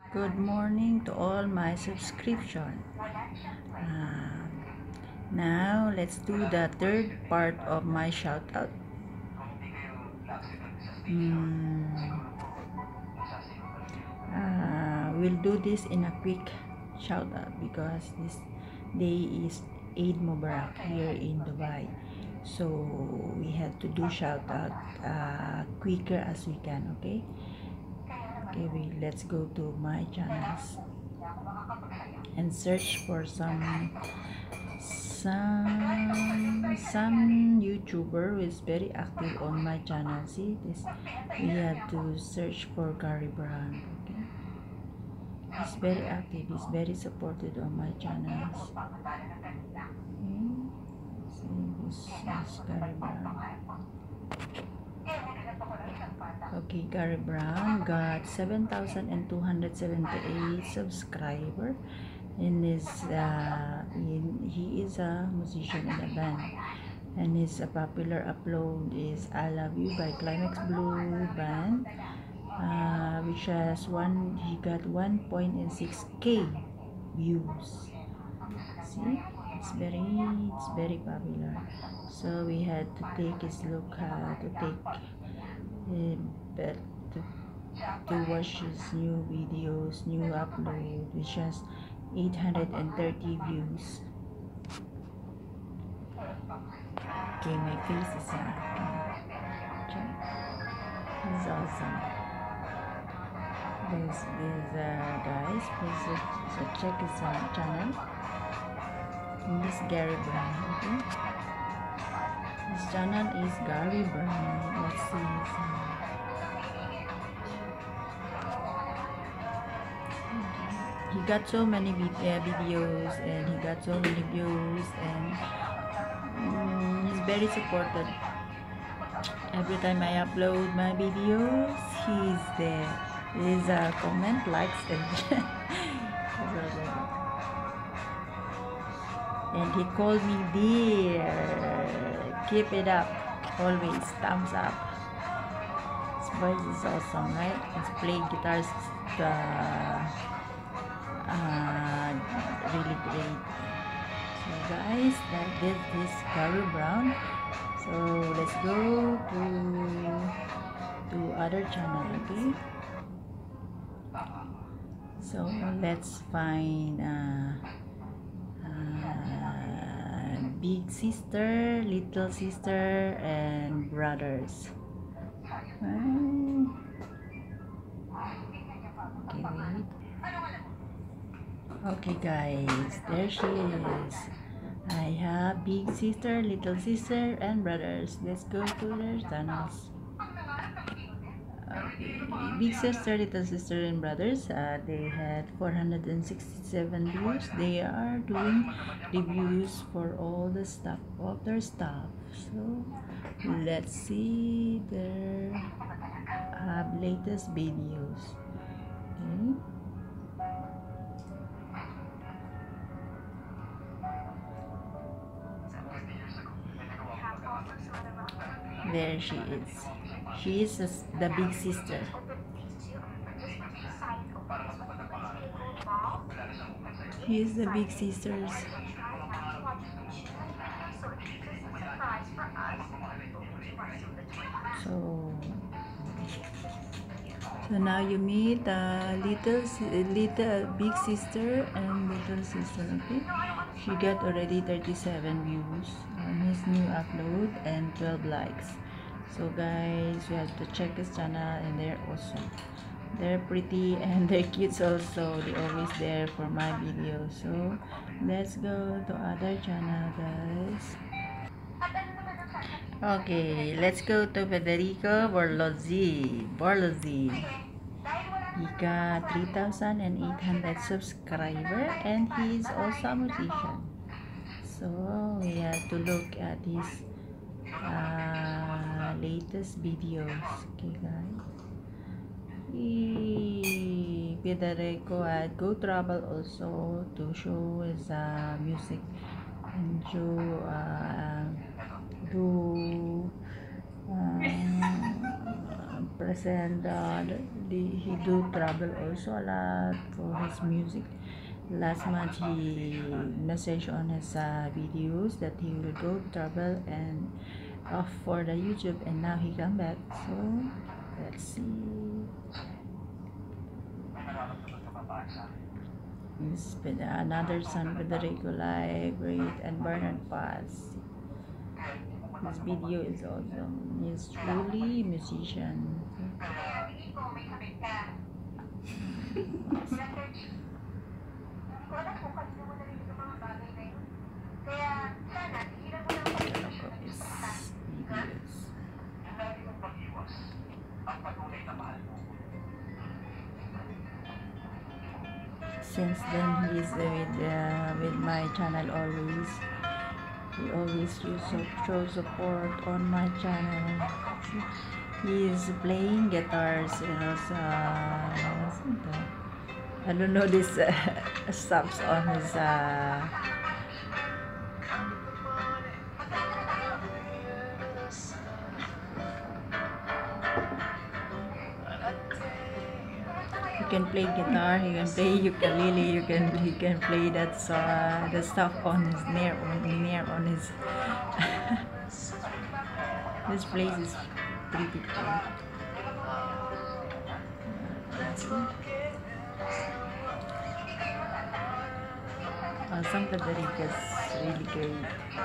Good morning to all my subscription. Now let's do the third part of my shout out. We'll do this in a quick shout out because this day is Eid Mubarak here in Dubai. So we have to do shout out quicker as we can, okay? Okay, let's go to my channels and search for some YouTuber who is very active on my channel. See this, we have to search for Gary Brand. Okay, he's very active, he's very supported on my channels. Okay, see this is Gary Brand. Okay, Gary Brown got 7,278 subscriber. And he is a musician in a band, and his popular upload is "I Love You" by Climax Blue Band, which he got 1.6k views. See, it's very popular. So we had to take his look to take but to watch his new videos, new upload, which has 830 views. Okay, my face is check. This is awesome. This guys, please check his channel. And this Gary Brown. Okay, his channel is Gary Brown. Let's see his he got so many videos, and he got so many views, and he's very supported. Every time I upload my videos, he's there. He's a comment, likes, and and he called me dear. Keep it up, always thumbs up. His voice is awesome, right? He's playing guitars really great. So guys, this is Gary Brown. So let's go to other channel, okay? So let's find big sister, little sister, and brothers. Okay, wait. Okay guys, there she is. I have big sister, little sister, and brothers. Let's go to their channels. Okay, big sister, little sister, and brothers. They had 467 views. They are doing reviews for all the stuff of their stuff. So let's see their latest videos. Okay. There she is. She is the big sister. She is the big sisters. So now you meet little big sister and little sister. Okay, she got already 37 views on his new upload and 12 likes. So guys, you have to check his channel, and they're awesome. They're pretty and they're cute also. They're always there for my videos. So let's go to other channel, guys. Okay, let's go to Federico Borlozzi. He got 3,800 subscribers, and he is also a musician. So we have to look at his latest videos. Okay guys, Federico had Go Travel also to show his music and show do present he do travel also a lot for his music. Last month he messaged on his videos that he will go travel and off for the YouTube, and now he come back. So let's see. This another son Federico Live, Reed and Bernard Paz. This video is awesome. He's truly a musician. Since then, he's with my channel always. He always show support on my channel. He's playing guitars. I don't know this stops on his he can play guitar, he can play ukulele, he can play that the stuff on his near on his this place is pretty cool. Some Federico is really great.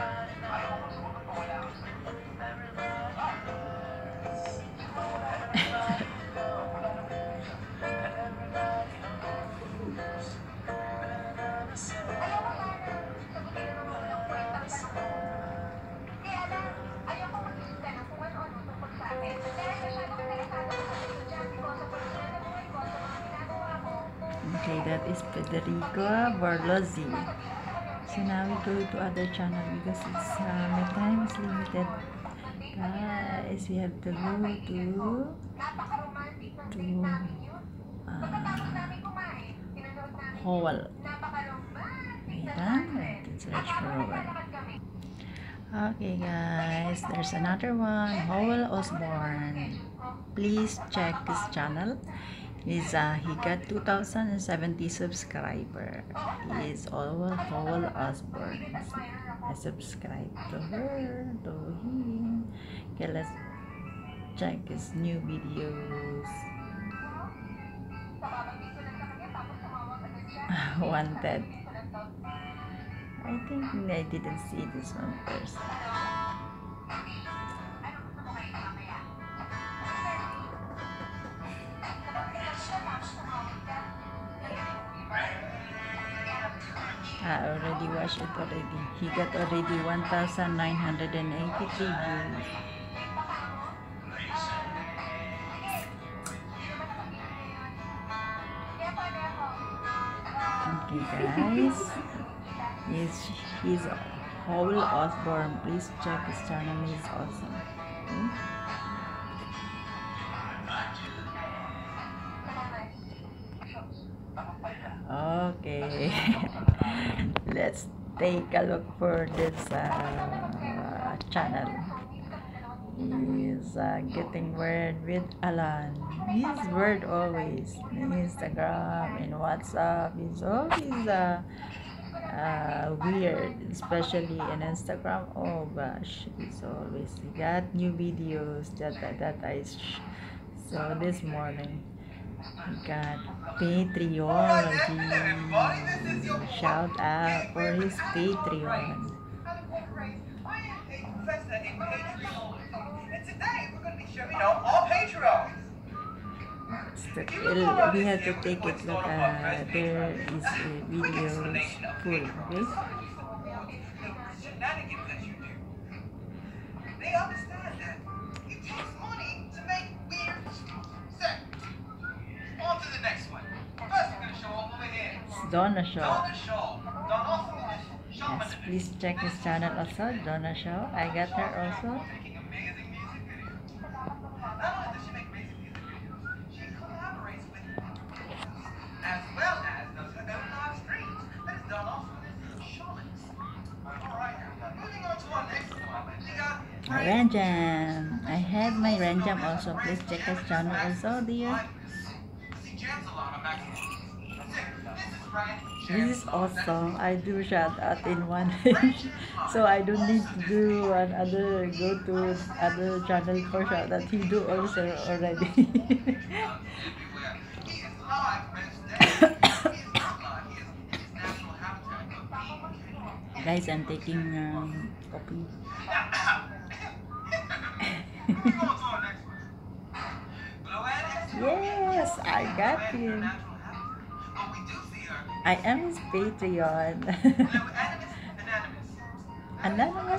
Okay, that is Federico Barlozzi. So now we go to other channel because it's my time is limited. Guys, we have to go to Howell. Let's search for Howell. Okay guys, there's another one, Howell Osborne. Please check his channel. He got 2,070 subscribers. He is Howell Osborne. I subscribe to her, to him. Okay, let's check his new videos. Wanted. I think I didn't see this one first. I already watched it already. He got already 1,983 views. Okay guys, he's Howell Osborne. Please check his channel, he's awesome. Okay. Let's take a look for this channel. He's getting word with Alan. He's word always in Instagram and WhatsApp. He's always weird, especially in Instagram. Oh gosh, he got new videos that I saw this morning. He got Patreon. Shout out for his Patreon. We have to take it look there is videos full, okay? They understand that it takes money to make weird sex. On to the next one. First we're gonna show off over here. It's Donna Show. Donna Show. Yes, please check his channel also, Donna Show. I got her also. Ranjan, I have my Ranjam also. Please check his channel also, dear. This is awesome. I do shout out in one page, so I don't need to do another go to other channel for shout out. He do also already. Guys, I'm taking coffee. Yes, I got him. I am his Patreon. Anonymous.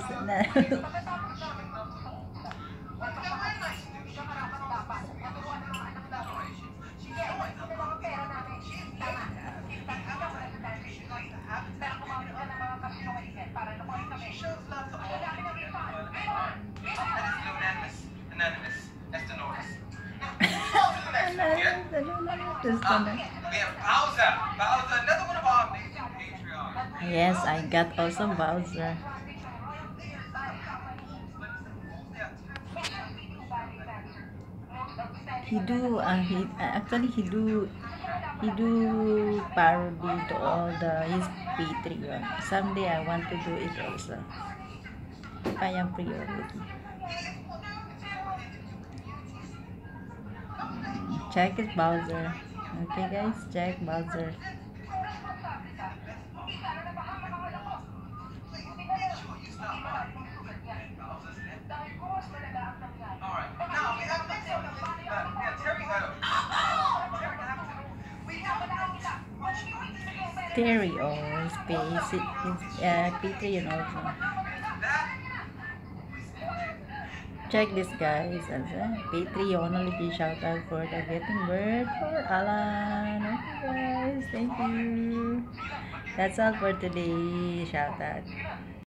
Yes, I got also Bowser. He do parody to all his Patreon. Someday I want to do it also. If I am priority. Check it, Bowser. Okay guys, check Bowser. Terry or space Patreon also. Check this guys as a Patreon only shout out for the getting word for Alan. Okay guys, thank you. That's all for today. Shout out.